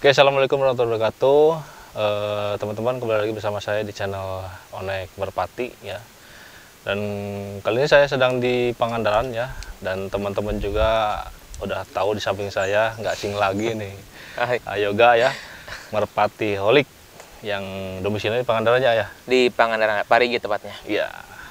Oke, assalamualaikum warahmatullahi wabarakatuh. Teman-teman, kembali lagi bersama saya di channel Onek Merpati ya. Dan kali ini saya sedang di Pangandaran ya. Dan teman-teman juga udah tahu di samping saya nggak asing lagi nih. Yoga ya, Merpati Holik yang domisilinya di Pangandaran ya. Di Pangandaran, Parigi tepatnya. Iya.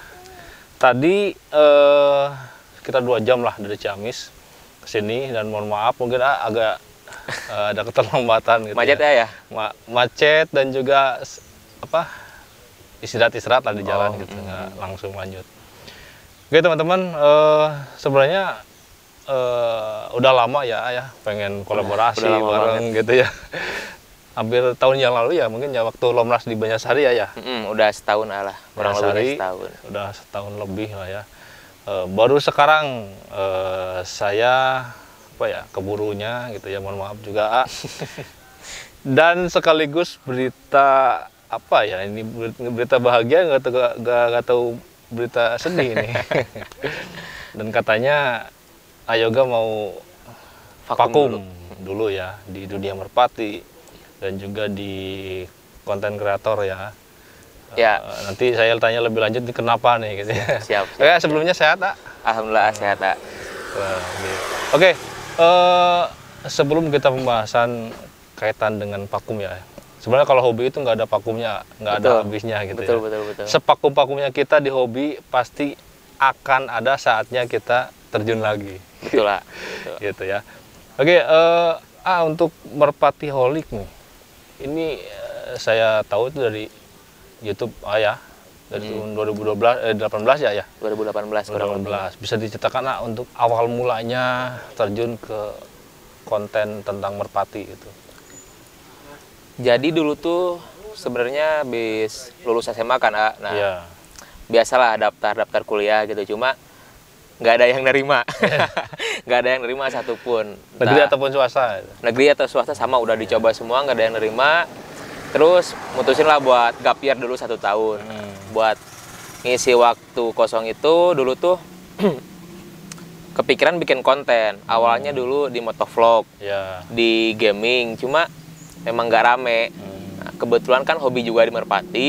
Tadi sekitar 2 jam lah dari Ciamis ke sini, dan mohon maaf mungkin agak ada keterlambatan gitu. Macet ya? Macet dan juga istirahat lah di jalan gitu, nggak langsung lanjut. Oke teman-teman, sebenarnya udah lama ya pengen kolaborasi bareng gitu ya. Hampir tahun yang lalu ya, mungkin ya waktu Lomnas di Banjarsari ya. Udah setahun lah, kurang lebih setahun. Udah setahun lebih lah ya. Baru sekarang saya keburunya gitu ya, mohon maaf juga. Dan sekaligus berita ini berita bahagia, nggak tahu berita sedih ini. Dan katanya Yoga mau vakum dulu ya di dunia merpati dan juga di konten kreator ya. Nanti saya tanya lebih lanjut nih kenapa nih gitu ya. Siap. Sebelumnya sehat, Tak? Alhamdulillah sehat, Tak. Oke. Sebelum kita pembahasan kaitan dengan vakum ya, sebenarnya kalau hobi itu nggak ada vakumnya, nggak ada habisnya gitu. Betul. Sepakum-pakumnya kita di hobi pasti akan ada saatnya kita terjun lagi. Betul lah. Gitu ya. Oke, untuk Merpati Holik nih, ini saya tahu itu dari YouTube ya. Dari tahun 2018 ya? 2018. Bisa diceritakan untuk awal mulanya terjun ke konten tentang merpati itu. Jadi dulu tuh sebenarnya habis lulus SMA kan, biasalah daftar kuliah gitu, cuma nggak ada yang nerima. Nggak ada yang nerima satupun. Negeri ataupun swasta? Negeri atau swasta sama, udah dicoba semua, nggak ada yang nerima. Terus mutusin lah buat gap year dulu 1 tahun. Buat ngisi waktu kosong itu dulu tuh kepikiran bikin konten. Awalnya dulu di motovlog, di gaming, cuma memang nggak rame. Nah, kebetulan kan hobi juga di merpati.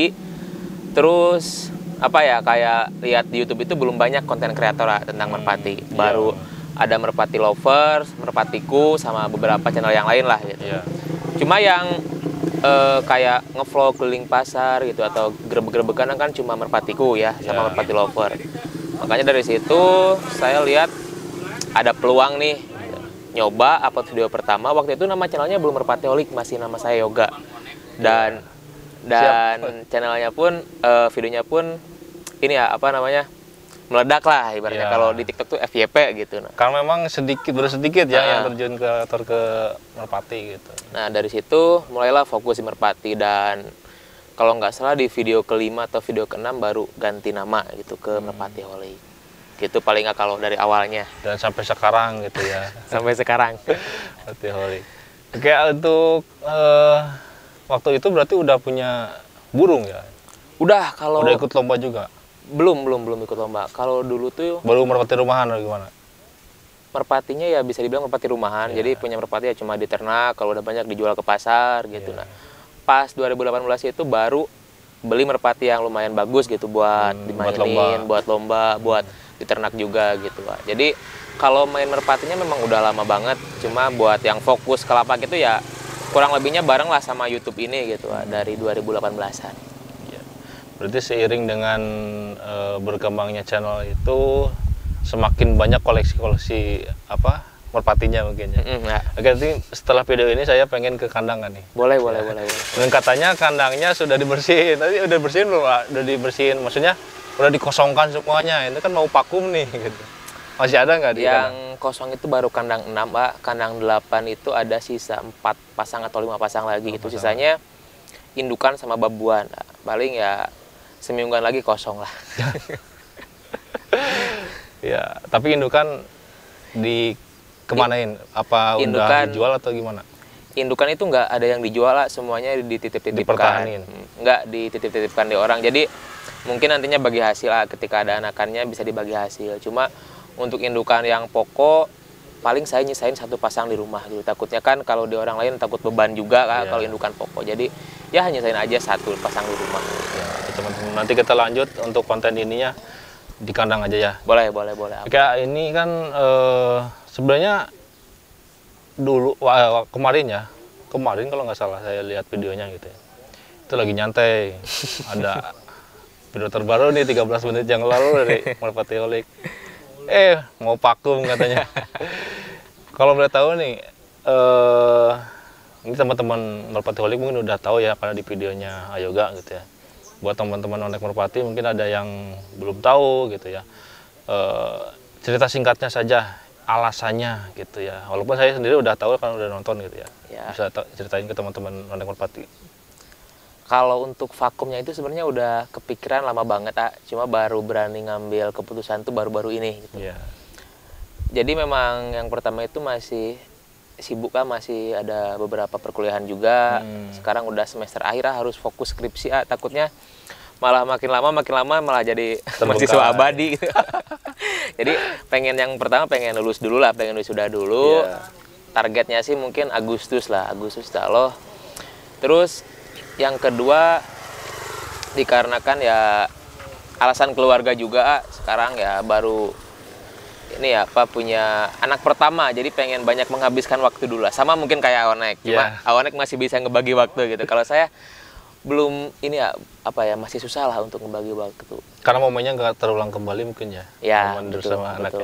Terus kayak lihat di YouTube itu belum banyak konten kreator tentang merpati. Baru ada Merpati Lovers, Merpatiku, sama beberapa channel yang lain lah gitu. Cuma yang kayak ngevlog keliling pasar gitu atau grebek-grebekan kan cuma Merpatiku ya, sama Merpati Lover. Makanya dari situ saya lihat ada peluang nih, nyoba upload video pertama. Waktu itu nama channelnya belum Merpati Holik, masih nama saya Yoga. Dan channelnya pun videonya pun ini meledak lah ibaratnya. Kalau di TikTok tuh FYP gitu. Karena memang baru sedikit yang terjun ke merpati gitu. Nah dari situ mulailah fokus di merpati, dan kalau nggak salah di video ke-5 atau video ke-6 baru ganti nama gitu ke Merpati Holik. Gitu paling nggak kalau dari awalnya. Dan sampai sekarang gitu ya. Sampai sekarang. Merpati Holik. Oke, untuk waktu itu berarti udah punya burung ya? Udah ikut lomba juga? Belum ikut lomba. Kalau dulu tuh baru merpati rumahan atau gimana? Merpatinya ya bisa dibilang merpati rumahan. Jadi punya merpati ya cuma diternak, kalau udah banyak dijual ke pasar gitu. Nah, pas 2018 itu baru beli merpati yang lumayan bagus gitu buat dimainin, buat lomba, buat diternak juga gitu, Pak. Jadi kalau main merpatinya memang udah lama banget, cuma buat yang fokus ke lapak itu ya kurang lebihnya bareng lah sama YouTube ini gitu, Pak, dari 2018-an. Berarti seiring dengan berkembangnya channel itu semakin banyak koleksi merpatinya mungkin ya. Oke, nanti setelah video ini saya pengen ke kandangan nih. Boleh. Dan katanya kandangnya sudah dibersihin. Tadi udah bersihin belum, Pak? Udah dibersihin, maksudnya udah dikosongkan semuanya. Ini kan mau vakum nih gitu. Masih ada nggak di yang kosong itu baru kandang 6, Pak. Kandang 8 itu ada sisa 4 pasang atau 5 pasang lagi. Itu sisanya indukan sama babuan. Nah, paling ya semingguan lagi kosong lah. Ya, tapi indukan kemanain? Apa udah dijual atau gimana? Indukan itu nggak ada yang dijual lah, semuanya dititip-titipkan. Dipertahanin? Nggak dititip-titipkan di orang. Jadi mungkin nantinya bagi hasil lah, ketika ada anakannya bisa dibagi hasil. Cuma untuk indukan yang pokok paling saya nyisain 1 pasang di rumah dulu. Takutnya kan kalau di orang lain takut beban juga kan, kalau indukan pokok. Jadi ya nyisain aja 1 pasang di rumah. Ya, teman-teman, nanti kita lanjut untuk konten ininya di kandang aja ya. Boleh. Kayak ini kan sebenarnya dulu kemarin kalau nggak salah saya lihat videonya gitu ya. Itu lagi nyantai. Ada video terbaru nih 13 menit yang lalu dari Merpati Holik. Mau vakum katanya. Kalau boleh tahu nih, ini teman-teman Merpati Holik mungkin udah tahu ya karena di videonya Ayoga gitu ya. Buat teman-teman onek Merpati mungkin ada yang belum tahu gitu ya. Cerita singkatnya saja alasannya gitu ya. Walaupun saya sendiri udah tahu kan udah nonton gitu ya. Bisa ceritain ke teman-teman onek Merpati. Kalau untuk vakumnya itu sebenarnya udah kepikiran lama banget, cuma baru berani ngambil keputusan tuh baru-baru ini. Gitu. Jadi memang yang pertama itu masih sibuk kan, masih ada beberapa perkuliahan juga. Sekarang udah semester akhir harus fokus skripsi, takutnya malah makin lama malah jadi mahasiswa abadi. Gitu. Jadi yang pertama pengen lulus dulu lah, pengen wisuda dulu. Targetnya sih mungkin Agustus Allah. Terus yang kedua dikarenakan ya alasan keluarga juga, sekarang ya baru ini ya punya anak pertama, jadi pengen banyak menghabiskan waktu dulu lah. Sama mungkin kayak Aonek, cuma Aonek masih bisa ngebagi waktu gitu. Kalau saya belum ini ya masih susah lah untuk ngebagi waktu. Karena momennya nggak terulang kembali mungkin ya. Betul.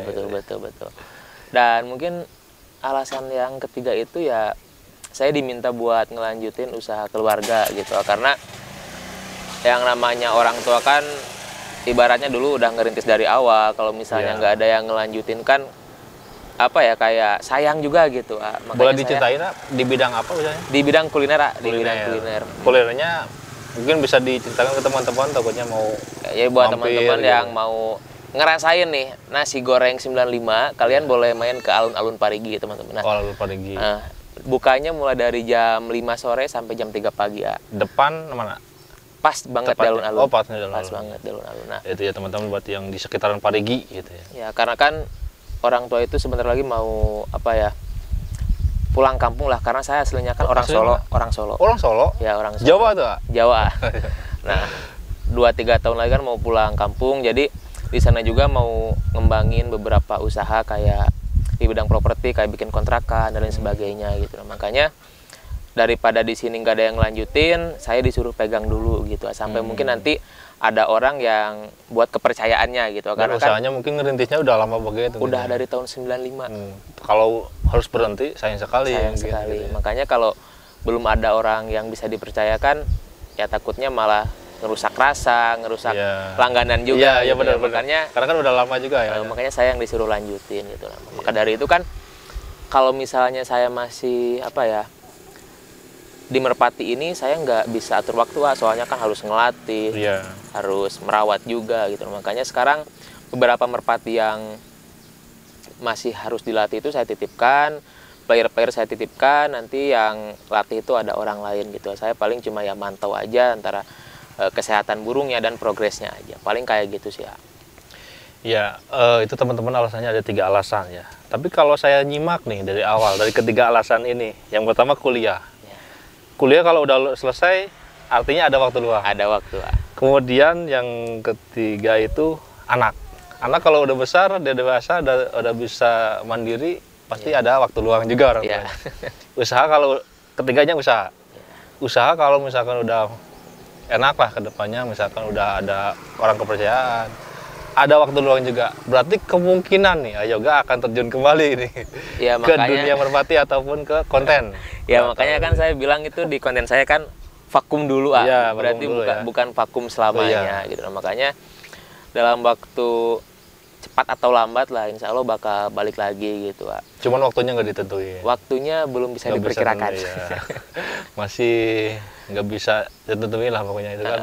Dan mungkin alasan yang ketiga itu ya saya diminta buat ngelanjutin usaha keluarga gitu, karena yang namanya orang tua kan ibaratnya dulu udah ngerintis dari awal. Kalau misalnya nggak ada yang ngelanjutin kan kayak sayang juga gitu. Boleh diceritain di bidang apa misalnya? Di bidang kuliner, di bidang kuliner. Kulinernya mungkin bisa diceritakan ke teman-teman, takutnya mau ya buat teman-teman yang mau ngerasain nih nasi goreng 95, kalian boleh main ke alun-alun Parigi teman-teman. Alun Parigi. Bukanya mulai dari jam 5 sore sampai jam 3 pagi ya. Depan mana? Pas banget di alun-alun. Pas banget di alun-alun. Nah, itu ya teman-teman buat yang di sekitaran Parigi gitu ya. Ya, karena kan orang tua itu sebentar lagi mau pulang kampung lah, karena saya aslinya kan orang Solo. Orang Solo? Ya, orang Solo. Jawa tuh? Jawa. Nah, 2-3 tahun lagi kan mau pulang kampung, jadi di sana juga mau ngembangin beberapa usaha kayak di bidang properti, kayak bikin kontrakan dan lain sebagainya gitu. Nah, makanya daripada di sini nggak ada yang lanjutin, saya disuruh pegang dulu gitu, sampai mungkin nanti ada orang yang buat kepercayaannya gitu. Karena usahanya kan mungkin ngerintisnya udah lama begitu. Udah dari tahun 95. Kalau harus berhenti sayang sekali. Gitu ya. Makanya kalau belum ada orang yang bisa dipercayakan, ya takutnya malah ngerusak rasa, ngerusak langganan juga. Iya, benar. Makanya karena kan udah lama juga ya. Makanya saya yang disuruh lanjutin gitu. Maka dari itu kan kalau misalnya saya masih di Merpati ini, saya nggak bisa atur waktu, soalnya kan harus ngelatih, harus merawat juga gitu. Makanya sekarang beberapa Merpati yang masih harus dilatih itu saya titipkan, player-player saya titipkan, nanti yang latih itu ada orang lain gitu. Saya paling cuma mantau aja antara kesehatan burungnya dan progresnya aja, paling kayak gitu sih ya. Ya, itu teman-teman alasannya ada 3 alasan ya. Tapi kalau saya nyimak nih dari awal, dari ketiga alasan ini, yang pertama kuliah. Kuliah kalau udah selesai, artinya ada waktu luang. Ada waktu. Kemudian yang ketiga itu anak. Anak kalau udah besar, dia dewasa, udah bisa mandiri, pasti ada waktu luang juga orang tua. Usaha kalau ketiganya usaha. Usaha kalau misalkan udah enak lah kedepannya, misalkan udah ada orang kepercayaan, ada waktu luang juga, berarti kemungkinan nih Ayoga akan terjun kembali nih ke dunia Merpati ataupun ke konten. Ya makanya kan saya bilang itu di konten saya kan vakum dulu berarti bukan vakum selamanya gitu. Makanya dalam waktu cepat atau lambat lah, insya Allah bakal balik lagi gitu. Cuman waktunya nggak ditentuin. Waktunya belum bisa diperkirakan. Masih nggak bisa ditentuin lah pokoknya itu kan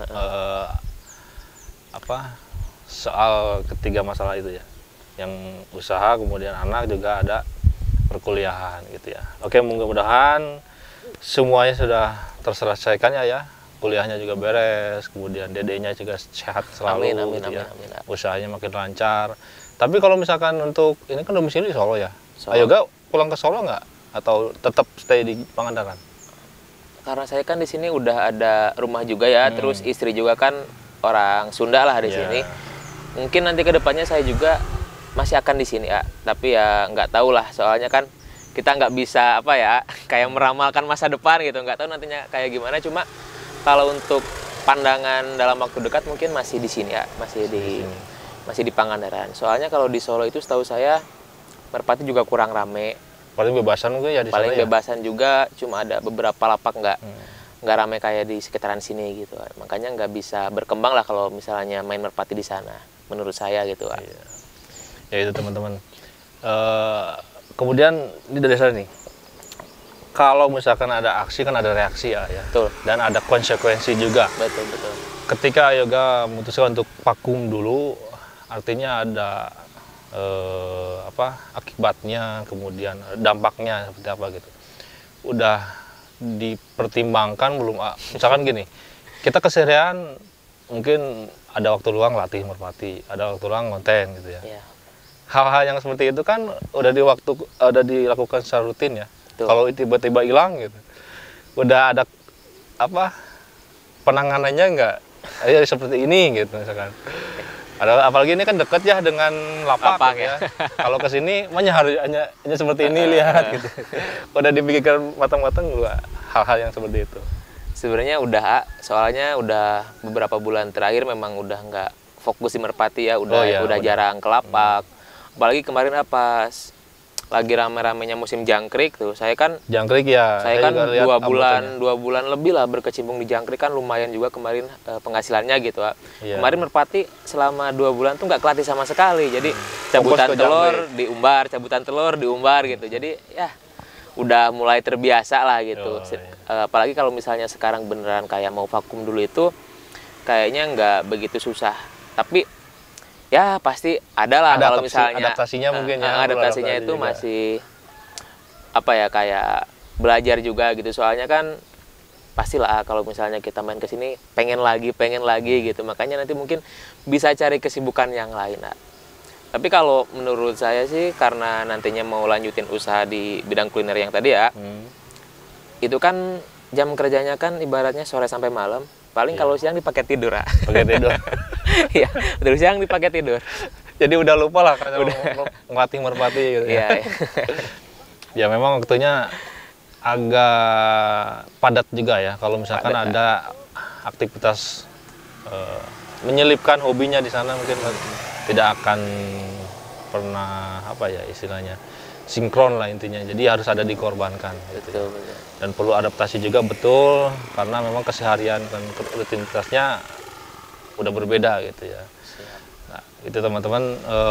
soal ketiga masalah itu ya, yang usaha, kemudian anak, juga ada perkuliahan gitu ya. Oke, mudah-mudahan semuanya sudah terselesaikan ya. Kuliahnya juga beres, kemudian dedenya juga sehat selalu. Amin. Usahanya makin lancar. Tapi kalau misalkan untuk ini kan domisili Solo ya. Ayoga pulang ke Solo nggak? Atau tetap stay di Pangandaran? Karena saya kan di sini udah ada rumah juga ya, terus istri juga kan orang Sunda lah di sini. Mungkin nanti ke depannya saya juga masih akan di sini ya, tapi ya nggak tahu lah, soalnya kan kita nggak bisa apa ya, kayak meramalkan masa depan gitu, nggak tahu nantinya kayak gimana. Cuma kalau untuk pandangan dalam waktu dekat mungkin masih di sini ya, masih di Pangandaran. Soalnya kalau di Solo itu setahu saya Merpati juga kurang rame. Paling bebasan mungkin ya di sana. Paling bebasan juga, cuma ada beberapa lapak nggak rame kayak di sekitaran sini gitu. Makanya nggak bisa berkembang lah kalau misalnya main Merpati di sana, menurut saya gitu. Iya. Ya itu teman-teman. Kemudian ini dari saya nih. Kalau misalkan ada aksi kan ada reaksi ya. Betul. Dan ada konsekuensi juga. Betul. Ketika Ayoga memutuskan untuk vakum dulu, artinya ada akibatnya, kemudian dampaknya seperti apa gitu. Udah dipertimbangkan belum? Misalkan gini, kita keseharian mungkin ada waktu luang latih Merpati, ada waktu luang konten gitu ya. Hal-hal yang seperti itu kan udah dilakukan secara rutin ya. Kalau tiba-tiba hilang gitu, udah ada penanganannya nggak? Ya seperti ini gitu misalkan. Apalagi ini kan dekat ya dengan lapak ya. Kalau ke sini hanya seperti ini lihat gitu. Udah dipikirkan matang-matang juga hal-hal yang seperti itu. Sebenarnya udah, soalnya udah beberapa bulan terakhir memang udah nggak fokus di Merpati ya, udah jarang ke lapak. Apalagi kemarin pas lagi rame-ramenya musim jangkrik tuh, saya kan dua bulan lebih lah berkecimpung di jangkrik, kan lumayan juga kemarin penghasilannya gitu. Kemarin Merpati selama 2 bulan tuh nggak kelatih sama sekali, jadi cabutan telur diumbar gitu, jadi ya udah mulai terbiasa lah gitu. Apalagi kalau misalnya sekarang beneran kayak mau vakum dulu itu kayaknya nggak begitu susah, tapi ya pasti ada lah kalau misalnya adaptasinya mungkin ya. Adaptasinya itu juga masih kayak belajar juga gitu. Soalnya kan pastilah kalau misalnya kita main ke sini pengen lagi gitu. Makanya nanti mungkin bisa cari kesibukan yang lain. Tapi kalau menurut saya sih, karena nantinya mau lanjutin usaha di bidang kuliner yang tadi ya, itu kan jam kerjanya kan ibaratnya sore sampai malam. Paling kalau siang dipakai tidur. Pakai tidur. Iya, terus siang dipakai tidur. Jadi udah lupa lah karena ngelatih Merpati gitu ya. Ya memang waktunya agak padat juga ya. Kalau misalkan ada aktivitas menyelipkan hobinya di sana, mungkin tidak akan pernah istilahnya sinkron lah intinya. Jadi harus ada dikorbankan gitu. Betul. Dan perlu adaptasi juga, betul, karena memang keseharian dan rutinitasnya udah berbeda gitu ya. Nah, itu teman-teman,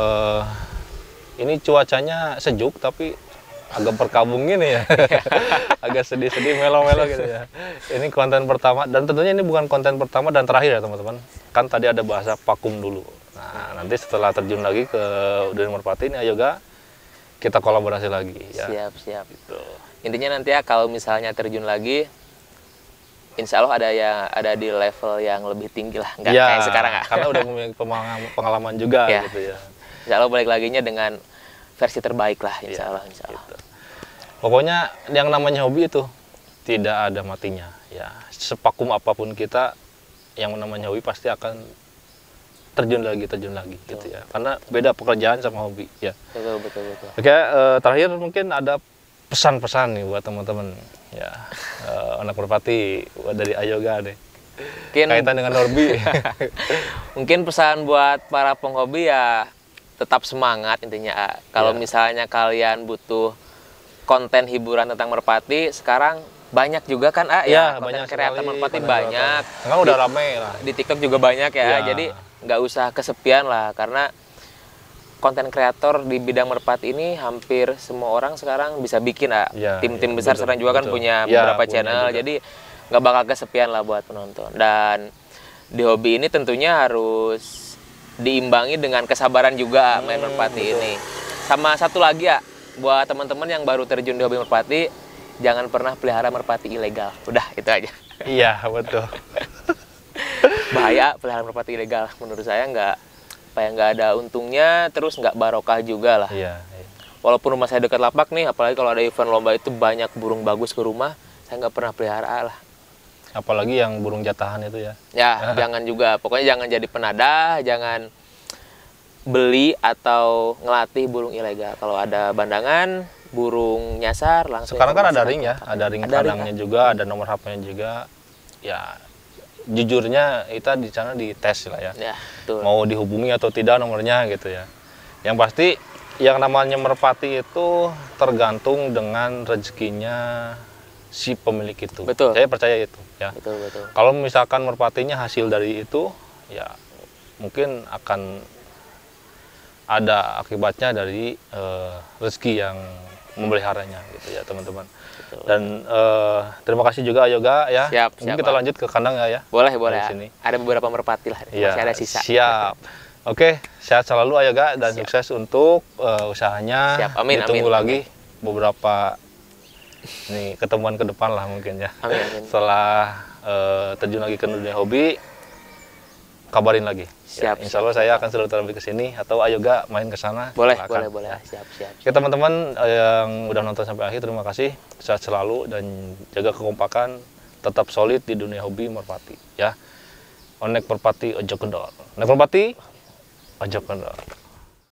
ini cuacanya sejuk tapi agak berkabung gini ya. Agak sedih-sedih, melo-melo gitu ya. Ini konten pertama, dan tentunya ini bukan konten pertama dan terakhir ya teman-teman. Kan tadi ada bahasa vakum dulu. Nah, nanti setelah terjun lagi ke Udin Merpati ini Ayoga, kita kolaborasi lagi ya. Siap. Gitu. Intinya nanti ya kalau misalnya terjun lagi, insya Allah ada di level yang lebih tinggi lah, nggak kayak sekarang ya. Karena udah memiliki pengalaman juga gitu ya. Insya Allah balik laginya dengan versi terbaik lah, insya Allah. Gitu. Pokoknya yang namanya hobi itu tidak ada matinya ya. Sepakum apapun kita, yang namanya hobi pasti akan terjun lagi gitu ya. Karena beda pekerjaan sama hobi ya. Betul. Oke, terakhir mungkin ada pesan-pesan nih buat teman-teman ya, anak Merpati dari Ayoga deh. Kaitan dengan hobi. Mungkin pesan buat para penghobi ya, tetap semangat intinya. Kalau misalnya kalian butuh konten hiburan tentang Merpati, sekarang banyak juga kan konten kreator Merpati banyak. Sekarang udah ramai lah. Di TikTok juga banyak ya. Jadi nggak usah kesepian lah, karena konten kreator di bidang Merpati ini hampir semua orang sekarang bisa bikin. Tim-tim besar sekarang juga kan punya beberapa channel, jadi nggak bakal kesepian lah buat penonton. Dan di hobi ini tentunya harus diimbangi dengan kesabaran juga main Merpati ini. Sama satu lagi ya, buat teman-teman yang baru terjun di hobi Merpati, jangan pernah pelihara Merpati ilegal. Udah, itu aja. Iya, betul. Bahaya pelihara Merpati ilegal, menurut saya nggak ada untungnya, terus nggak barokah juga lah. walaupun rumah saya dekat lapak nih, apalagi kalau ada event lomba itu banyak burung bagus ke rumah, saya nggak pernah pelihara lah. Apalagi yang burung jatahan itu ya. Ya, jangan juga. Pokoknya jangan jadi penadah, jangan beli atau ngelatih burung ilegal. Kalau ada bandangan, burung nyasar langsung. Sekarang kan ada ring ya, ada ring ada kandangnya juga, ada nomor HP-nya juga. Ya, jujurnya kita di sana dites lah ya. Ya, betul. Mau dihubungi atau tidak nomornya gitu ya. Yang pasti yang namanya merpati itu tergantung dengan rezekinya si pemilik itu. Betul. Saya percaya itu ya. Betul, betul. Kalau misalkan merpatinya hasil dari itu, ya mungkin akan ada akibatnya dari rezeki yang memeliharanya gitu ya teman-teman. Dan terima kasih juga Yoga ya. Siap, mungkin siap, kita Pak. lanjut ke kandang ya. Boleh, boleh. Sini. Ada beberapa merpati lah, Ya, masih ada sisa. Siap. Oke, sehat selalu Yoga dan Siap. sukses untuk usahanya. Siap, amin, Ditunggu amin, lagi beberapa nih ketemuan ke depan lah mungkin ya. Amin, amin. Setelah terjun lagi ke dunia hobi, kabarin lagi. Siap, Insya Allah saya akan selalu terlebih ke sini atau Yoga main ke sana. Boleh, silakan. boleh. Siap, siap. Oke teman-teman yang udah nonton sampai akhir, terima kasih. Sehat selalu dan jaga kekompakan, tetap solid di dunia hobi merpati ya. Onek merpati ojo kendor. Onek merpati ojo kendor.